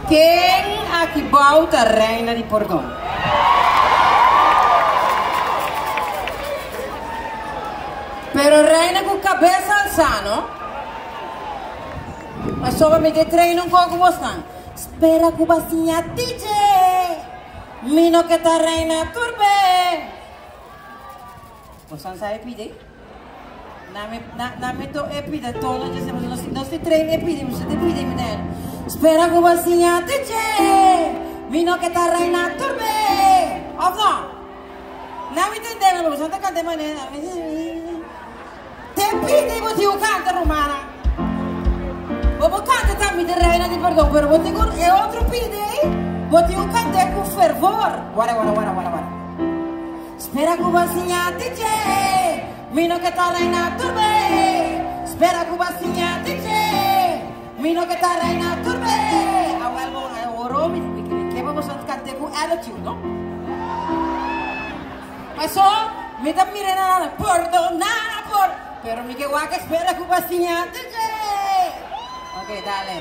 Quem aqui bauta a reina de Portugal? Pero reina com cabeça alçada, mas só me que treino um pouco bastante. Espera que bacinha DJ, mino que tá reina turbe. Você não sabe pedir? Na me to epida todo, não se treina epida, você te pide menino. Espera que bacinha DJ, mino que tá reina turbe. Ou não? Não me entendeu, você não tá cantando maneira. Te pide você o canta romana. Vou cantar também de reina de perdão, pero vou te é outro pide aí. Vou te cantar com fervor. Guarda. Espera que bacinha DJ, mino que tá reina turbe. Espera que bacinha DJ, mino que tá reina turbe. Agora que vamos cantar com attitude, não? Mas só me dá mirando nada, perdonar por, pero me que guaca espera que bacinha DJ. Ok, dale.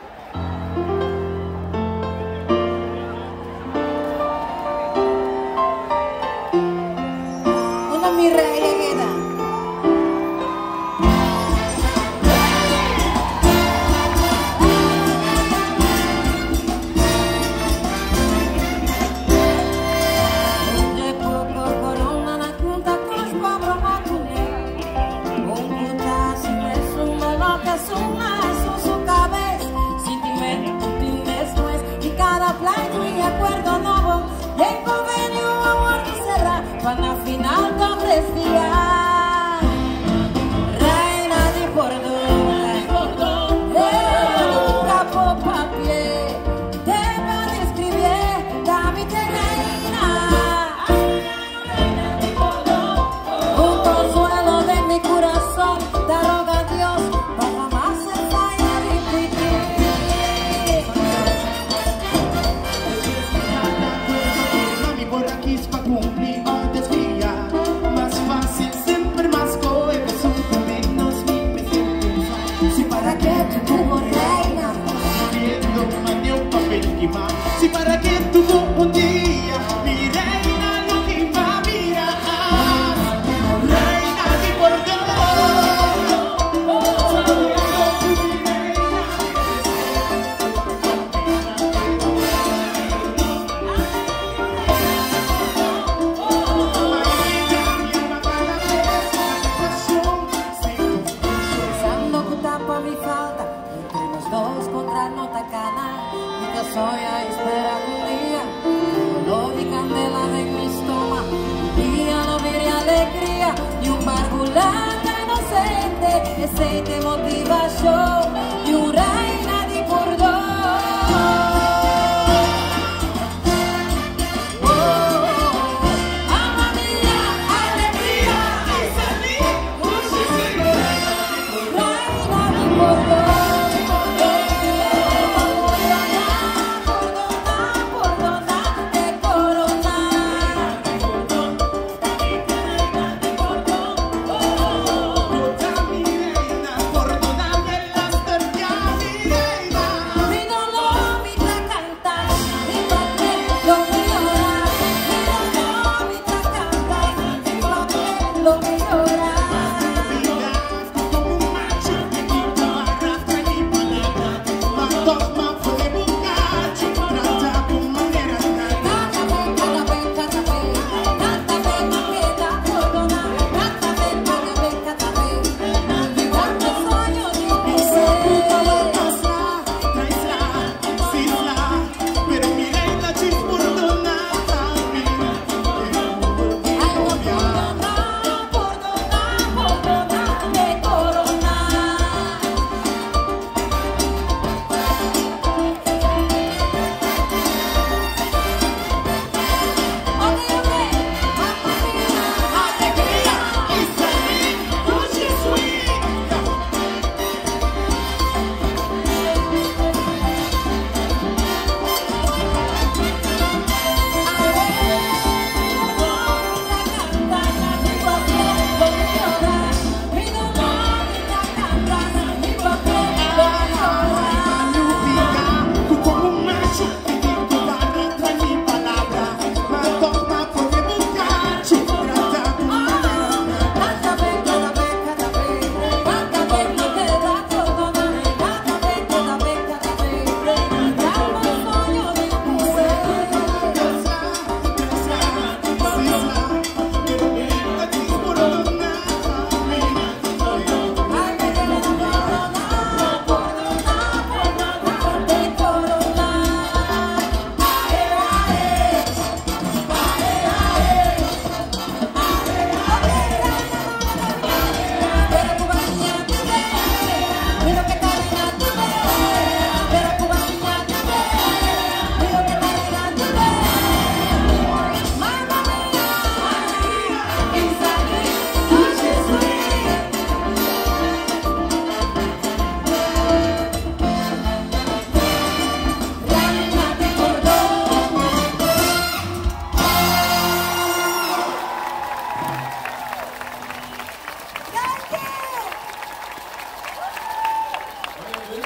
Una mi rey queda. Para final do dia, reina de Portugal, capo papier, deba descrever, dame te reina, un consuelo de mi corazón, te roga a Dios, para jamás se vaya a repetir. Mami, por aquí es para cumplir. Si para que tuvo un día mi reina no te iba a mirar, reina de Portugal, pensando que tapa mi falta, entre los dos contra nota cana. Soy a espera un día, dolor y candela en mi estómago, un día no veré alegría, y un barbulata inocente, ese te motivación, y un reina de Portugal.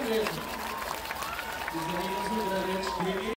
Desde ahí nos